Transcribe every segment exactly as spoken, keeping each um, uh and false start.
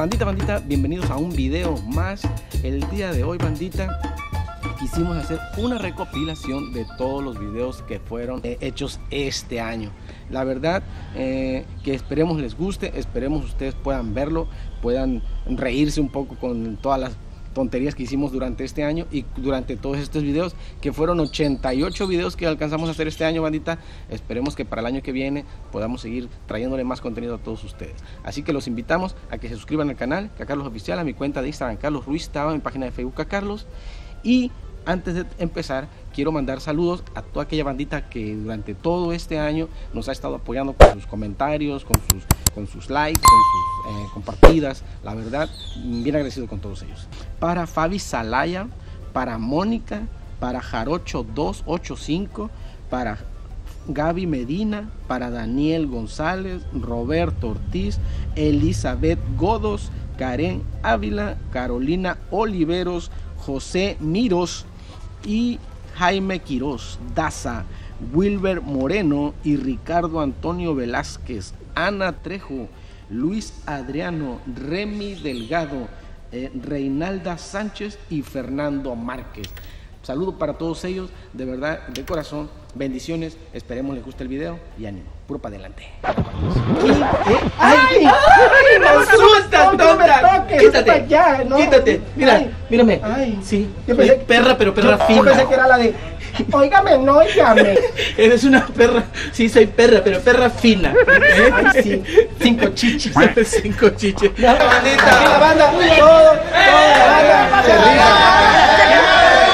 Bandita, bandita, bienvenidos a un video más. El día de hoy, bandita, quisimos hacer una recopilación de todos los videos que fueron eh, hechos este año. La verdad eh, que esperemos les guste, esperemos ustedes puedan verlo, puedan reírse un poco con todas las tonterías que hicimos durante este año y durante todos estos videos, que fueron ochenta y ocho videos que alcanzamos a hacer este año, bandita. Esperemos que para el año que viene podamos seguir trayéndole más contenido a todos ustedes. Así que los invitamos a que se suscriban al canal, a Carlos Oficial, a mi cuenta de Instagram, Carlos Ruiz Taba, a mi página de Facebook, a Carlos. Y antes de empezar, quiero mandar saludos a toda aquella bandita que durante todo este año nos ha estado apoyando con sus comentarios, con sus, con sus likes, con sus eh, compartidas. La verdad, bien agradecido con todos ellos. Para Fabi Salaya, para Mónica, para Jarocho dos ocho cinco, para Gaby Medina, para Daniel González, Roberto Ortiz, Elizabeth Godos, Karen Ávila, Carolina Oliveros, José Miros y Jaime Quiroz, Daza, Wilber Moreno y Ricardo Antonio Velázquez, Ana Trejo, Luis Adriano, Remy Delgado, eh, Reinalda Sánchez y Fernando Márquez. Saludos para todos ellos, de verdad, de corazón, bendiciones, esperemos les guste el video y ánimo, puro para adelante. Y, eh, ¡Ay! ¡Ay! ¡Ay! ¡Me asustas, tonta! ¡Quítate! Allá, ¿no? ¡Quítate! Mira, ay, mírame. Ay, sí, yo pensé, perra, pero perra yo, fina. Yo pensé que era la de, óigame, no, óigame. Eres una perra, sí, soy perra, pero perra fina. ¿Eh? Ay, sí, cinco chichis. Cinco chichis. La bandita. La banda, todo, toda la banda. Se ríe.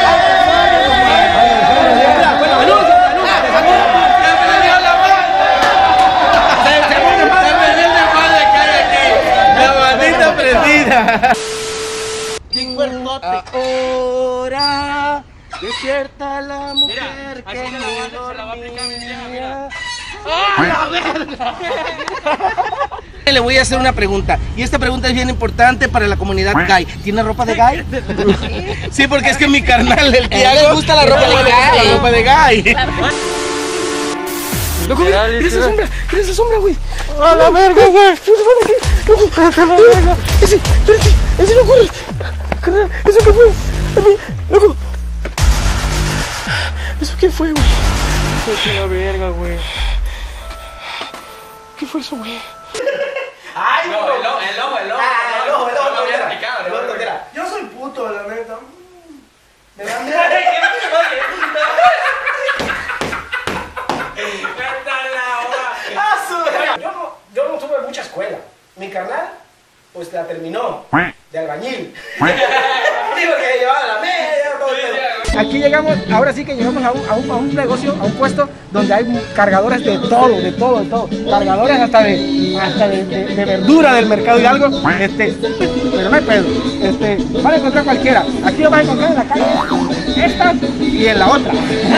Ahora despierta la mujer. Mira, que me dormía. ¡Ah, la verga! Le voy a hacer una pregunta, y esta pregunta es bien importante para la comunidad gay. ¿Tiene ropa de gay? Sí, porque es que mi carnal, el Tiago, le gusta la ropa de gay. La ropa de gay. Loco, mira, mira esa sombra, mira esa sombra, güey. ¡A la verga, güey! ¡Loco, a la verga! Ese, espérate, ese no corre. Carnal, ¿eso qué fue? A mí, loco. ¿Eso qué fue, güey? Eso es la verga, güey. ¿Qué fue eso, güey? ¡Ay, no! El ojo, el ojo, el ojo. Ah, el ojo, el ojo. No lo había explicado, el ojo. Yo soy puto, la neta. Me da miedo. Yo no, yo no tuve mucha escuela. Mi carnal, pues la terminó de albañil. Digo que llevaba la media, todo eso. Aquí llegamos, ahora sí que llegamos a un, a, un, a un negocio, a un puesto donde hay cargadores de todo, de todo, de todo. Cargadores hasta de, hasta de, de, de verdura del mercado Hidalgo. Este, pero no hay pedo. Este, van a encontrar cualquiera. Aquí lo vas a encontrar en la calle, esta y en la otra.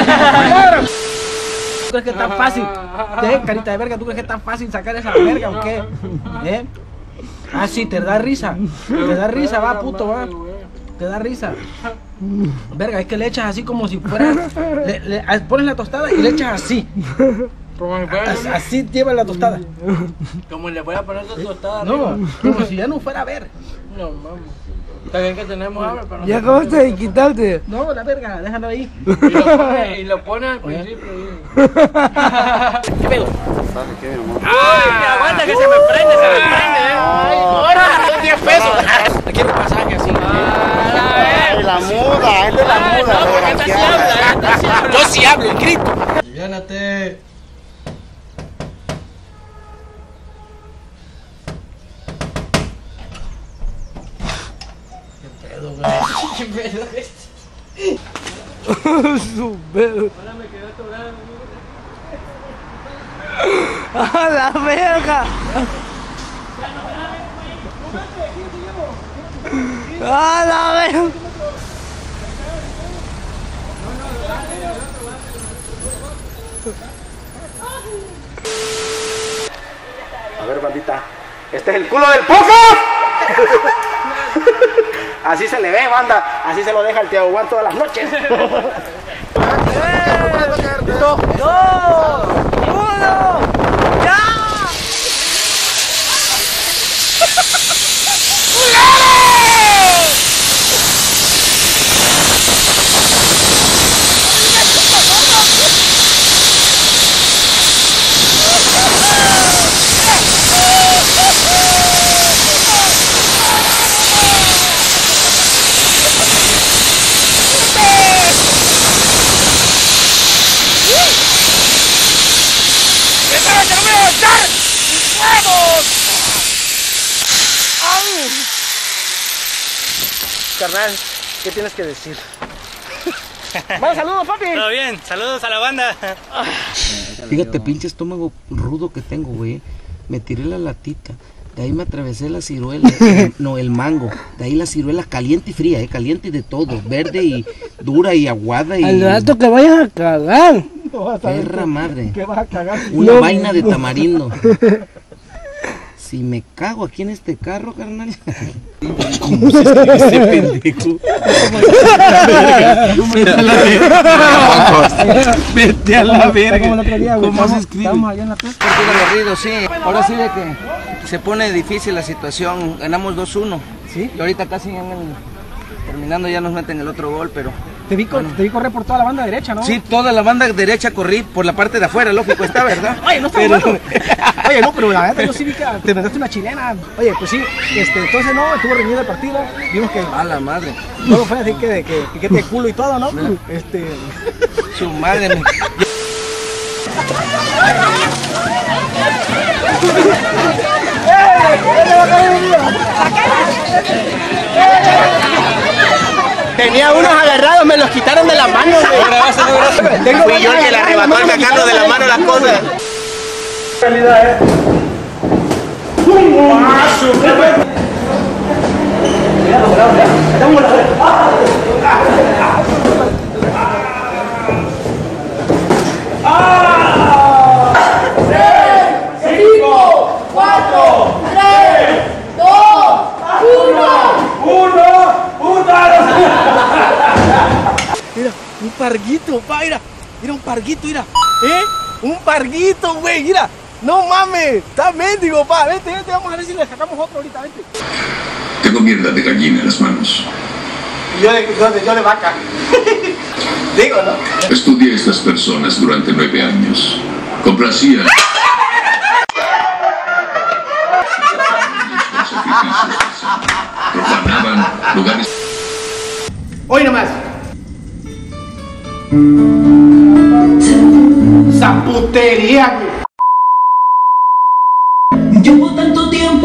¿Tú crees que es tan fácil? ¿Eh, carita de verga? ¿Tú crees que es tan fácil sacar esa verga o qué? ¿Eh? Ah, sí, te da risa. Te da risa, va, puto, va. Te da risa. Verga, es que le echas así como si fuera. Le, le, pones la tostada y le echas así. Así, así lleva la tostada. Como le voy a poner tu tostada. No, como si ya no fuera a ver. No, vamos. Está bien que tenemos hambre, pero no. ¿Ya acabaste de quitarte? No, la verga, déjalo ahí. Y lo pone, y lo pone al principio. ¿Qué pedo? ¿Sabes qué, mi amor? ¡Ay, aguanta que se me prende, se me prende! ¡Ay, ahora! ¡diez pesos! Aquí el pasaje así. Ay, la muda, es de la muda. No, porque esta sí habla, esta sí habla. Yo sí hablo, grito. Llénate. ¿Qué pedo, güey? Su pedo. Ahora me quedé atorado. ¡A la verga! ¡A la verga! A ver, bandita, este es el culo del pozo. Así se le ve, banda. Así se lo deja el Tiago Juan todas las noches. ¡Dos! ¡Uno! ¡Ya! carnal. ¿Qué tienes que decir? Bueno, saludos, papi. Todo bien, saludos a la banda. Fíjate, pinche estómago rudo que tengo, güey. Me tiré la latita. De ahí me atravesé la ciruela, el, no, el mango. De ahí la ciruela caliente y fría, eh, caliente y de todo. Verde y dura y aguada y... Al rato que vayas a cagar. Perra madre. ¿Qué vas a cagar? Una no. vaina de tamarindo. Si me cago aquí en este carro, carnal. ¿Cómo se escribe ese pendejo? Vete a la verga. Vete a la verga. ¿Cómo se escribe? Estamos allá en la plaza. Partido aburrido, sí. Ahora sí de que se pone difícil la situación. Ganamos dos uno. ¿Sí? Y ahorita casi en el, terminando ya nos meten el otro gol, pero... Te vi, bueno. te vi correr por toda la banda derecha, ¿no? Sí, toda la banda derecha corrí por la parte de afuera, lógico está, ¿verdad? Oye, no está pero... bueno. Oye, no, pero la verdad yo sí vi que te mandaste una chilena. Oye, pues sí, este, entonces no, estuvo reñido el partido. Vimos que... A la madre. Todo fue así que de que piquete de culo y todo, ¿no? no. Este... Su madre me... Tenía unos agarrados, me los quitaron de la mano. Fui yo el que le arrebató al sacarlo de la mano las cosas. Calidad, eh. cinco, cuatro, tres, dos, uno. Mira, un parguito, pa, mira, mira un parguito, mira, ¿eh? Un parguito, güey, mira, no mames, está mendigo, pa, vente, vente, vamos a ver si le sacamos otro ahorita, vente. Tengo mierda de gallina en las manos. Yo de, yo de, yo de vaca, digo, ¿no? Estudié a estas personas durante nueve años, complacía. Profanaban lugares. Hoy nomás. Esa putería, güey. Llevo tanto tiempo.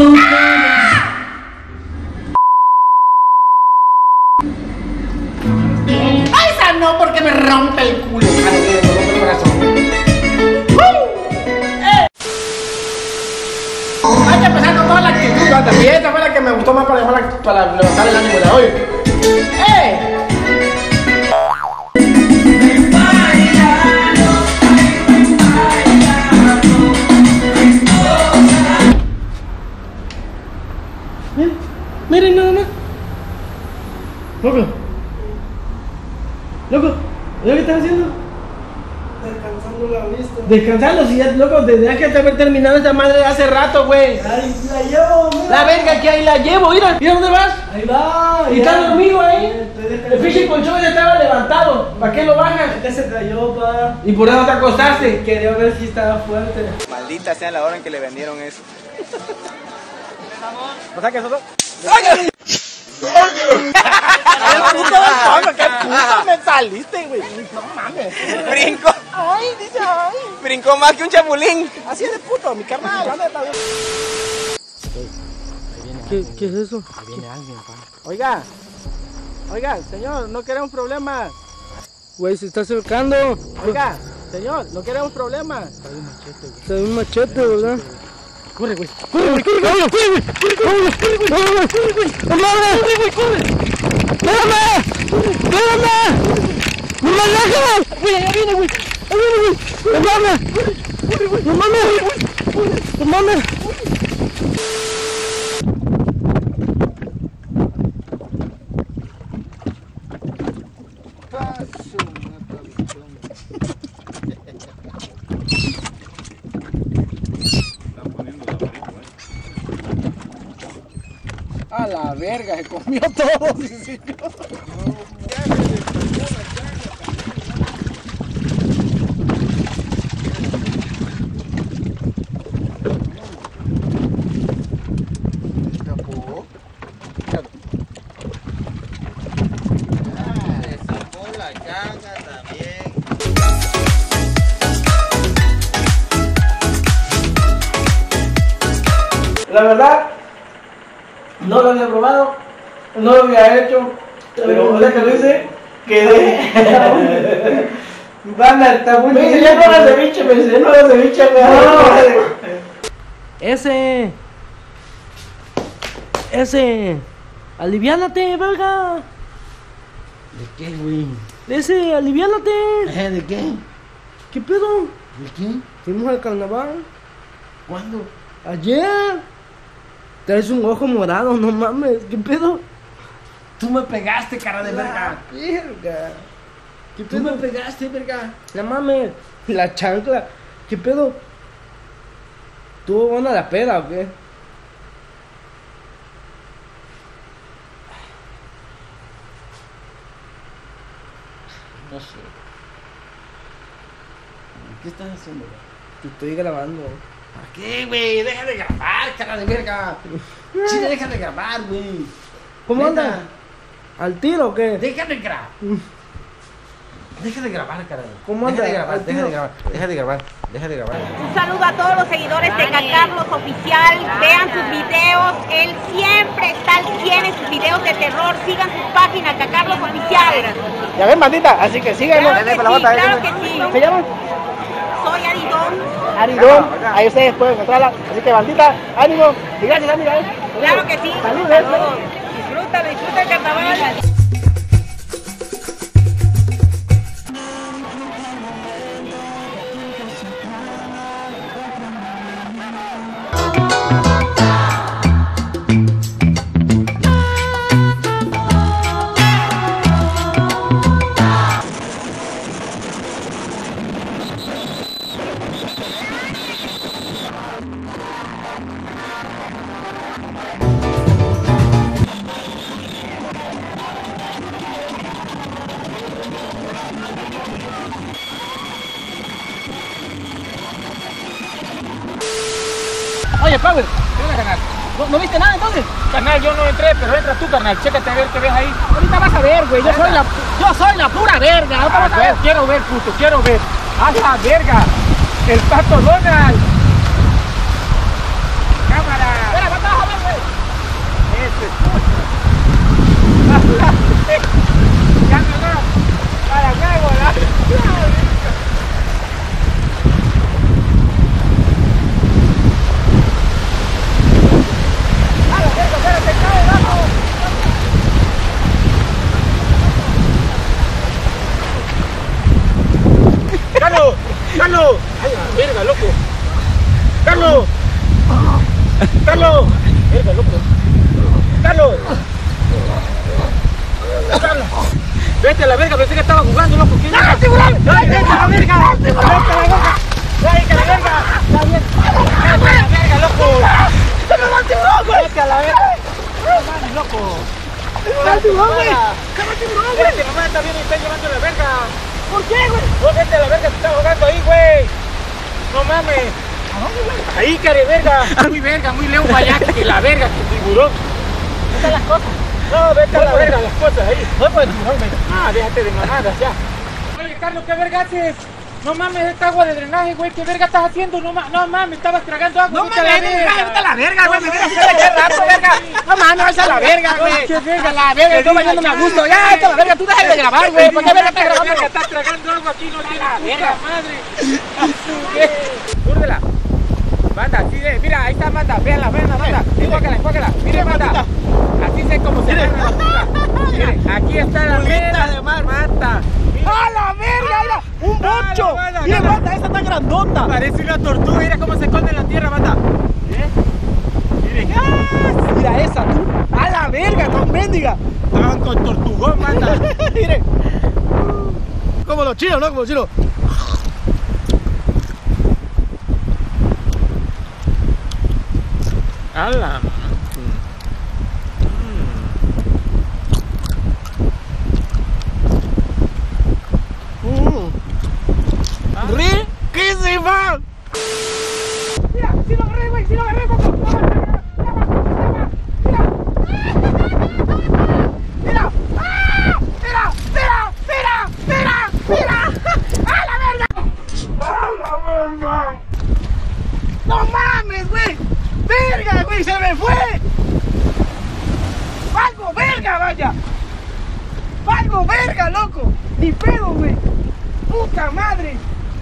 Ay, esa no, porque me rompe el culo. Hay que empezar con toda la actitud. También esta fue la que me gustó más para, para, para levantar el ánimo de hoy. ¡Eh! Miren nada más. Loco. Loco, ¿qué estás haciendo? Descansando la vista. Descansando, si ya, loco, tendrías que haber terminado esta madre hace rato, güey. Ahí la llevo, mira. La verga que ahí la llevo, mira. ¿Y dónde vas? Ahí va. ¿Y estás dormido ahí? El pinche colchón ya estaba levantado. ¿Para qué lo bajas? Este se cayó, pa. ¿Y por eso te acostaste? Quería ver si estaba fuerte. Maldita sea la hora en que le vendieron eso. ¿No saques eso? ¡Sácalo! ¡Qué puto me saliste, güey! No mames. Brinco. Ay, dice, ay. Brincó más que un chapulín. Así es de puto, mi carnal. ¿Qué, ¿Qué es eso? Ahí viene alguien, pa. Oiga. Oiga, señor, no queremos problemas. Güey, se está acercando. Oiga, señor, no queremos problemas. Trae un machete, ¿verdad? Corre, güey. ¡Corre, güey! ¡Corre, corre, güey! ¡Corre, corre, güey! ¡Corre, corre, güey! ¡Corre, güey! ¡Corre! ¡Espérame! ¡Espérame! ¡No me dejes! ¡Güey, allá viene, güey! ¡Ahí viene, güey! ¡No mames! ¡No mames! ¡No mames! A la verga, se comió todo. Sí, la verdad, no lo había probado, no lo había hecho. Pero, o sea, que lo hice, quedé. Banda, está muy bien. Ya no hagas ceviche, me dice, no hagas ceviche, güey. Ese. Ese. Aliviánate, verga. ¿De qué, güey? Ese, aliviánate. ¿Eh? ¿De qué? ¿Qué pedo? ¿De qué? Fuimos al carnaval. ¿Cuándo? Ayer. Traes un ojo morado, no mames. ¿Qué pedo? Tú me pegaste, cara de verga. Verga. ¿Qué Tú me pedo? pegaste, verga. No mames. La chancla. ¿Qué pedo? ¿Tuvo buena la peda o qué? No sé. ¿Qué estás haciendo, güey? Te estoy grabando. ¿Para qué, güey? Deja de grabar, cara de verga. Sí, deja de grabar, güey. ¿Cómo Neta. anda? ¿Al tiro o qué? Deja de grabar. Deja de grabar, cara. ¿Cómo Deja anda? de grabar, ¿Al deja de tiro? grabar, deja de grabar, deja de grabar. Un saludo a todos los seguidores de Cacarlos Oficial. Vean sus videos. Él siempre está al cien en sus videos de terror. Sigan su página, Cacarlos Oficial. Ya ven, bandita, así que síganos. Claro que sí, claro que sí. ¿Se llaman? Soy Aridón. Aridón, ahí ustedes pueden encontrarla. Así que, bandita, ánimo. Y gracias, amiga. Claro que sí. Saludos. Saludos. Disfruta, disfruta el carnaval. Oye, Power, ¿qué onda, carnal? ¿No, ¿No viste nada entonces? Carnal, yo no entré, pero entra tú, carnal. Chécate a ver qué ves ahí. Ahorita vas a ver, güey. Yo soy la, yo soy la pura verga. Ahorita A vas a ver, ver. quiero ver, puto, quiero ver. ¡A la verga! ¡El Pato Donald! ¡Cámara! Espera, ¿cuánto vas a ver, güey? Este puto. ¡Cámara! ¡Para huevo, la! ¡Carlos! ¡Carlos! ¡Ay, la verga, loco! ¡Carlos! ¡Carlos! ¡Verga, loco! ¡Carlos! ¡Carlos! ¡Vete a la verga! Pensé que estaba jugando, loco. ¿Quién era? ¡Tiburón! ¡Vete a la verga! ¡Vete a la verga! ¡Vete a la verga! ¡Vete a la verga, loco! ¡Se me va el tiburón, güey! ¡Vete a la verga! ¡No mames, loco! ¡Se me va el tiburón, güey! ¡Se me va el tiburón, güey! ¡Vete, mamá está bien y está llevando la verga! ¿Por qué, güey? ¡No, vete a la verga! ¡Se está jugando ahí, güey! ¡No mames! ¿A dónde, güey? Ahí, care verga. Muy verga, muy lejos allá que la verga, que tiburón. ¿Dónde están las cosas? No, vete a la verga las cosas ahí. Voy por el tiburón, güey. Ah, déjate de mamadas ya. Oye, Carlos, ¿qué verga haces? No mames, esta agua de drenaje, güey. ¿Qué verga estás haciendo? No, ma no mames, estabas tragando agua. No vete a mames, la verga. vete a la verga, güey. No, Me mames, vienes a hacer vete a rato, verga. No mames, vete a la verga, güey. ¿Qué verga? A la verga, Te estoy digo, bañándome a ya. gusto. Ya, vete a la verga. Tú dejas de grabar, güey. ¿Por qué verga estás grabando? Verga, estás tragando agua aquí, no tienes puta verga. madre. Úrdela. Manda, sí, eh, mira, ahí está Manda, véanla, véanla, Manda, enfócala, enfócala, mire Manda, así sé cómo se agarra la puta. Mire, aquí está la mera de mar, Manda. ¡A la verga! Mira, un bocho. Manda, Mira, Manda. Manda, esa está grandota. Parece una tortuga, mira cómo se esconde en la tierra, Manda. Mire, Mira esa, tú. ¡A la verga, no mendiga! estaban con tortugón, Manda. Mire. Como los chinos, ¿no? Como los chinos. ¡Hala! ¡Riquísima! Mira, si lo agarré, güey, si lo agarré, Coco. Mira, mira, ¡ah! Mira, mira, mira, mira, mira. ¡A la verga! ¡A la verga! ¡No mames, güey! ¡Verga, güey! ¡Se me fue! ¡Algo, verga, vaya! puta madre!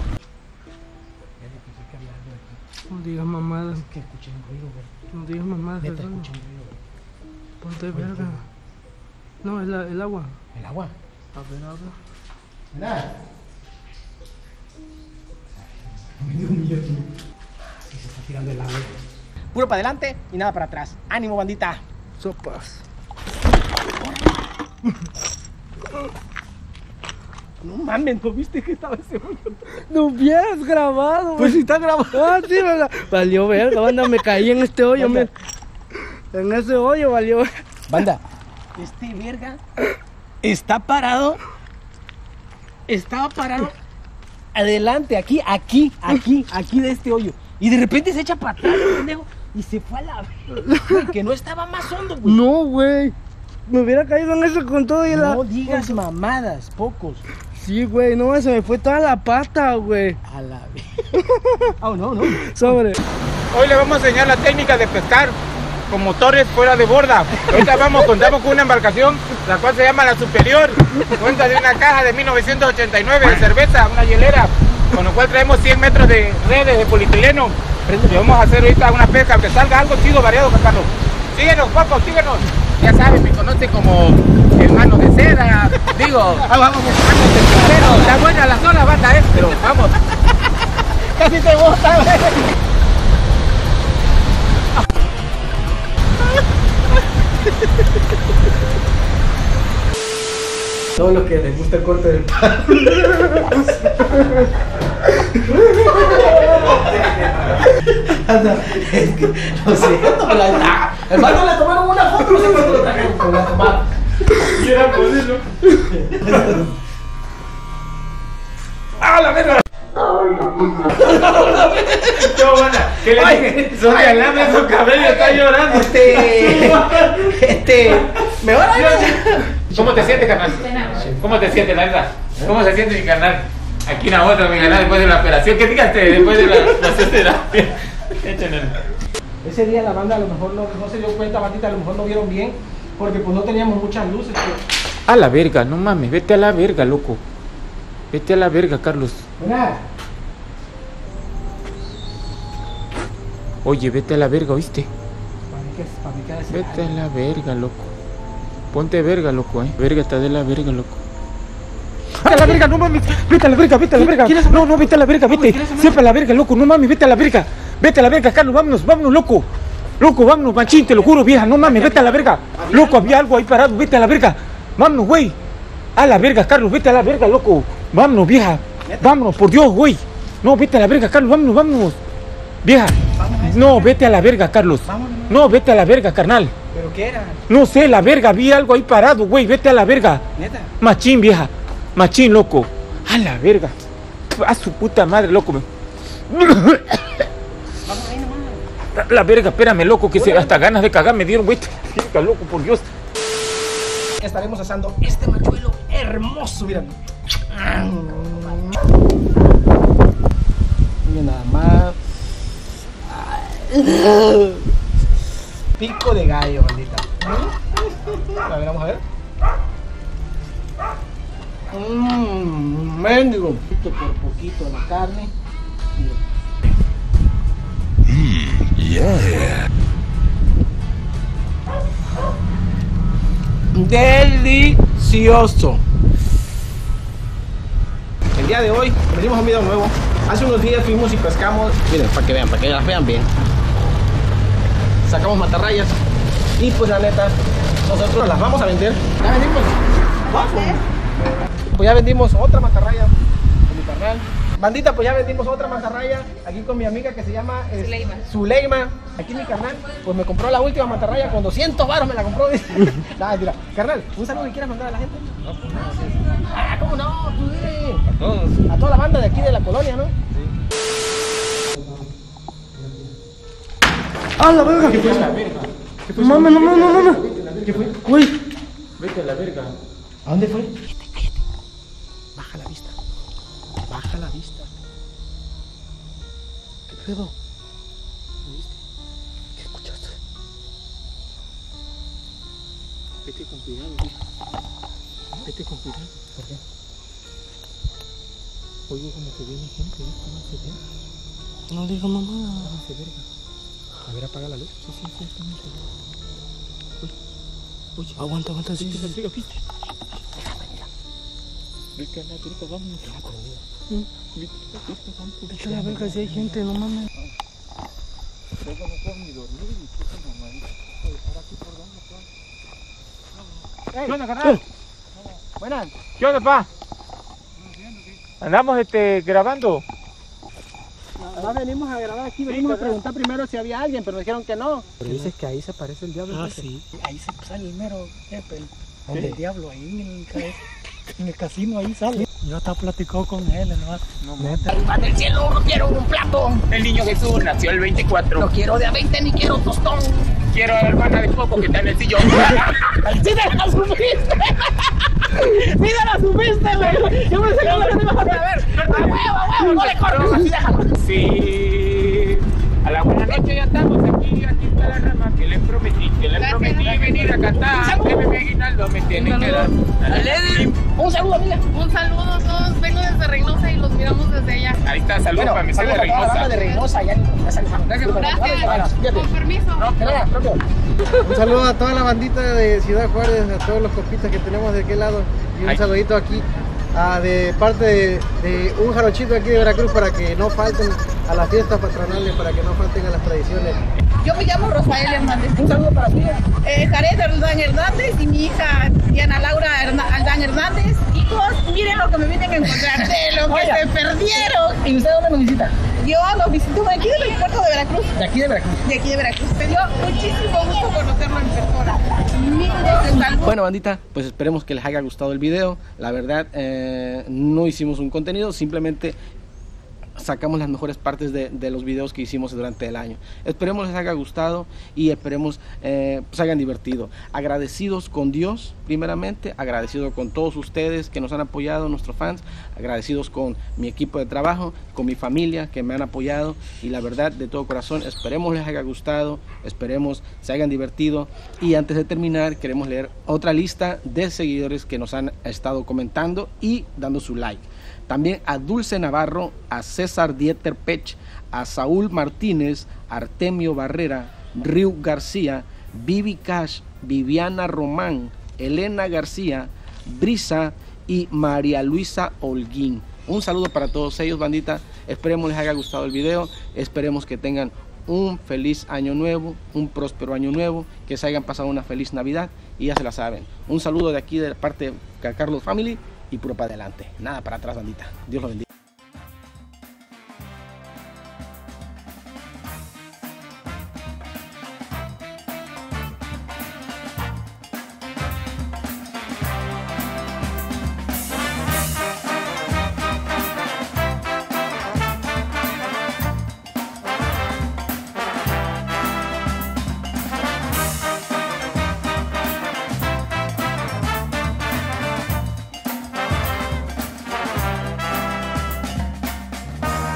No digas mamadas. Que escuché un ruido, güey. No digas mamadas. Neta, hermano. escuché un ruido. Ponte verga. No, el, el agua. ¿El agua? A ver, a ver. Nada. Me dio miedo. Sí, se está tirando el agua. Puro para adelante y nada para atrás. ¡Ánimo, bandita! Sopas. No mames, ¿no viste que estaba ese hoyo? No hubieras grabado. Pues si está grabado. Ah, sí, verdad. Valió verga, banda, me caí en este hoyo, Banda. me. En ese hoyo valió. Banda, este verga está parado. Estaba parado adelante, aquí, aquí, aquí, aquí de este hoyo. Y de repente se echa para atrás, pendejo, y se fue a la verga. Que no estaba más hondo, güey. No, güey. Me hubiera caído en eso con todo y la. No digas mamadas, pocos. Sí, güey, no, se me fue toda la pata, güey. A la vez. Oh, no, no. Sobre. Hoy le vamos a enseñar la técnica de pescar con motores fuera de borda. Ahorita vamos, contamos con una embarcación, la cual se llama La Superior. Cuenta de una caja de mil novecientos ochenta y nueve de cerveza, una hielera, con lo cual traemos cien metros de redes de polietileno. Y vamos a hacer ahorita una pesca que salga algo chido, variado, Juan Carlos. Síguenos, guapos, síguenos. Ya saben, me conocen como el mano de seda. Digo, vamos, vamos, mano de ciclero. Está buena la zona, banda, eh, pero vamos. Casi te gusta, güey. Todo lo que les gusta el corte del pan. Es que, no sé, hermano, le tomaron una foto, no sé cuándo lo trajeron, pero la tomaron. Y era ponerlo. ¡Ah, la verga! ¡Qué buena! ¿Qué le dije? Son calambres, su cabello está llorando. Este. Este. ¿Me van a ¿Cómo te sientes, carnal? ¿Cómo te sientes, la verdad? ¿Cómo se siente mi carnal? Aquí una otra, mi carnal, después de la operación. ¿Qué digaste después de la, la terapia? Échenle. Ese día la banda a lo mejor no, no se dio cuenta, bandita, a lo mejor no vieron bien, porque pues no teníamos muchas luces. Pero... A la verga, no mames, vete a la verga, loco. Vete a la verga, Carlos. Buena. Oye, vete a la verga, ¿oíste? Para mí que, para mí que Vete a la verga, loco. Ponte verga, loco, eh. Verga, está de la verga, loco. Vete a la verga, no mames. Vete a la verga, vete a la verga. No, no, vete a la verga, vete. Siempre a la verga, loco. No mames, vete a la verga. Vete a la verga, Carlos, vámonos, vámonos, loco. Loco, vámonos, machín, te lo juro, vieja. No mames, vete a la verga. Loco, había algo ahí parado, vete a la verga. Vámonos, güey. A la verga, Carlos, vete a la verga, loco. Vámonos, vieja. Vámonos, por Dios, güey. No, vete a la verga, Carlos, vámonos, vámonos. Vieja. No, vete a la verga, Carlos. No, vete a la verga, carnal. ¿Pero qué era? No sé, la verga, vi algo ahí parado, güey, vete a la verga. ¿Neta? Machín, vieja. Machín, loco. A la verga. A su puta madre, loco. Vamos ahí nomás. La verga, espérame, loco, que se, hasta ganas de cagar me dieron, güey. Verga, loco, por Dios. Estaremos asando este machuelo hermoso, miren. Miren nada más. Pico de gallo, bandita. A ver, vamos a ver. Mmm, mendigo. Poquito por poquito la carne. Mmm, yeah. Delicioso. El día de hoy hicimos un video nuevo. Hace unos días fuimos y pescamos. Miren, para que vean, para que las vean bien. Sacamos matarrayas. Y pues la neta, nosotros las vamos a vender. Ya vendimos. Pues ya vendimos otra matarraya con mi carnal. Bandita, pues ya vendimos otra mantarraya aquí con mi amiga que se llama eh, Zuleima. Zuleima. Aquí mi carnal, pues me compró la última mantarraya con doscientos varos, me la compró. Nada, mentira. Carnal, ¿un saludo que quieras mandar a la gente? No, pues no, sí. Ah, ¿cómo no? Tú dile. A todos. A toda la banda de aquí de la colonia, ¿no? Sí. ¡Ah, la verga! ¿Qué fue la verga? ¿Qué fue? Mame, no, no, no, no. ¿Qué fue? Güey. Vete a la verga. ¿A dónde fue? Cállate, cállate. Baja la vista. Baja la vista. ¿Qué pedo? ¿Qué escuchaste? Vete con cuidado, güey. Vete con cuidado. ¿Por qué? Oigo como que viene gente, ¿no se ve? No digo mamá. Háganse verga. A ver, apaga la luz. Sí, sí, sí, está muy seguro. Oye, oye. Aguanta, aguanta, sí. ¿Viste la verga? ¿Viste? Viste la verga, vamos. Viste la Vete a la verga, si hay gente, no mames. Luego no puedo ni dormir y puta mamadita. Oye, ahora aquí por dónde, ¿qué onda, carnal? Buenas. ¿Qué onda, pa? Andamos este, grabando. Ahora venimos a grabar aquí, venimos a preguntar primero si había alguien, pero dijeron que no. Pero dices que ahí se parece el diablo. Ah, sí. Ahí se sale el mero jefe, el, el diablo, ahí en el, en el casino, ahí sale. Yo estaba platicando con él, ¿no? No, neta. Más del cielo, no quiero un plato. El niño Jesús nació el veinticuatro. No quiero de a veinte ni quiero tostón. Quiero a la hermana de Coco que está en el sillón. ¡Sí te la supiste! ¡Sí te la supiste, güey! Yo pensé que no me ibas a ver. ¡A huevo, a huevo! ¡No le cortes! Así déjalo. Sí. A la buena noche ya estamos aquí. Aquí está la rama que le prometí. Que le prometí venir a cantar. Que me aguinaldo me tiene que dar. Un saludo, amiga. Un saludo a todos. Vengo desde Reynosa y los miramos desde allá. Ahí está, saludos para mi saludos de a toda la banda Reynosa. de Reynosa. Ya, ya salimos. Gracias. Gracias. Con permiso. No, de nada, propio. Un saludo a toda la bandita de Ciudad Juárez, a todos los compitas que tenemos de aquel lado. Y un Ay. saludito aquí ah, de parte de, de un jarochito aquí de Veracruz para que no falten a las fiestas patronales, para que no falten a las tradiciones. Yo me llamo Rosael Hernández. Un saludo para ti. Eh, Jared Aldán Hernández y mi hija Diana Laura Herna- Aldán Hernández. Hijos, miren lo que me vienen a encontrar de lo que Oiga. se perdieron. ¿Y usted dónde nos visita? Yo los visito de aquí del aeropuerto de Veracruz. De aquí de Veracruz. De aquí de Veracruz. Me dio muchísimo gusto conocerlo en persona. Mil veces saludos. Bueno, bandita, pues esperemos que les haya gustado el video. La verdad, eh, no hicimos un contenido, simplemente sacamos las mejores partes de, de los videos que hicimos durante el año. Esperemos les haya gustado y esperemos eh, se hayan divertido. Agradecidos con Dios, primeramente, agradecidos con todos ustedes que nos han apoyado, nuestros fans, agradecidos con mi equipo de trabajo, con mi familia que me han apoyado, y la verdad, de todo corazón, esperemos les haya gustado, esperemos se hayan divertido. Y antes de terminar, queremos leer otra lista de seguidores que nos han estado comentando y dando su like. También a Dulce Navarro, a César Dieter Pech, a Saúl Martínez, Artemio Barrera, Riu García, Vivi Cash, Viviana Román, Elena García, Brisa y María Luisa Holguín. Un saludo para todos ellos, bandita. Esperemos les haya gustado el video. Esperemos que tengan un feliz año nuevo, un próspero año nuevo, que se hayan pasado una feliz Navidad y ya se la saben. Un saludo de aquí de parte de Carlos Family y puro para adelante. Nada para atrás, bandita. Dios los bendiga.